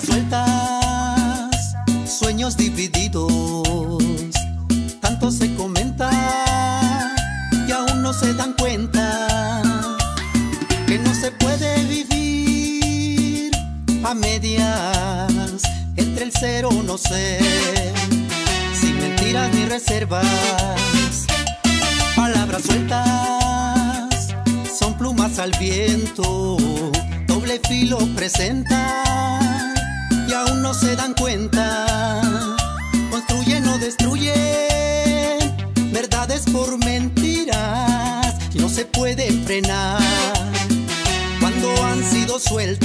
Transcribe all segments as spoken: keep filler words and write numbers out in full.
Palabras sueltas, sueños divididos, tanto se comenta y aún no se dan cuenta que no se puede vivir a medias, entre el ser o no ser, sin mentiras ni reservas. Palabras sueltas son plumas al viento, doble filo presentan y aún no se dan cuenta. Construyen o destruyen verdades por mentiras y no se pueden frenar cuando han sido sueltas.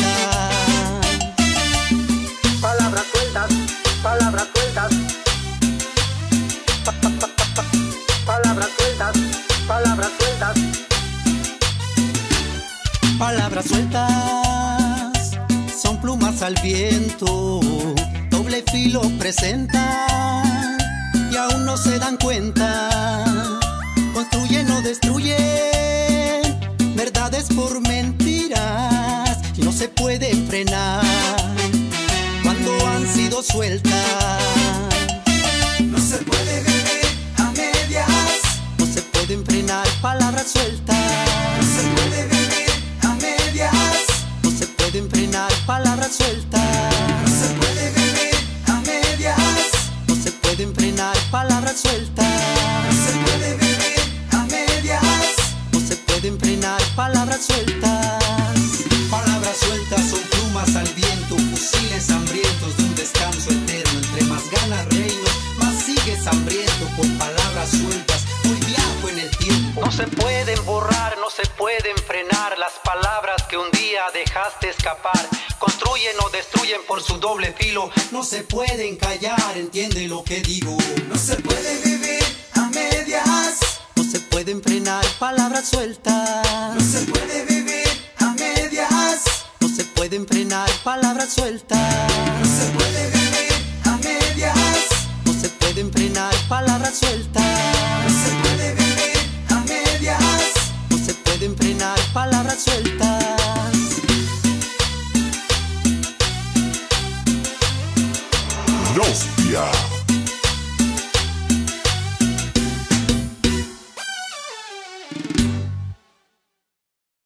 Palabras sueltas, palabras sueltas. Pa, pa, pa, pa, pa. Palabras sueltas, palabras sueltas. Palabras sueltas son plumas al viento, doble filo presentan y aún no se dan cuenta. Construyen o destruyen verdades por mentiras y no se pueden frenar cuando han sido sueltas. No se puede vivir a medias, No se pueden frenar palabras sueltas. no se puede vivir a medias, No se pueden frenar palabras sueltas. no se puede vivir a medias, No se pueden frenar palabras sueltas. no se puede vivir a medias, No se pueden frenar palabras sueltas. Palabras sueltas son plumas al viento, fusiles hambrientos de un descanso eterno. Entre más ganas reino, más sigues hambriento por palabras sueltas. Hoy viajo en el tiempo. No se pueden borrar, no se pueden frenar las palabras que un día dejaste escapar. Construyen o destruyen por su doble filo. No se pueden callar, entiende lo que digo. no se puede vivir a medias, No se pueden frenar palabras sueltas. no se puede vivir a medias, No se pueden frenar palabras sueltas. no se puede vivir a medias, No se pueden frenar palabras sueltas. no se puede vivir a medias, No se pueden frenar palabras sueltas.